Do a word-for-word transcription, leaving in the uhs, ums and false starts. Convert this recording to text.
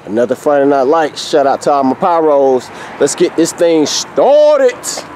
Another Friday Night Lights. Shout out to all my pyros. Let's get this thing started.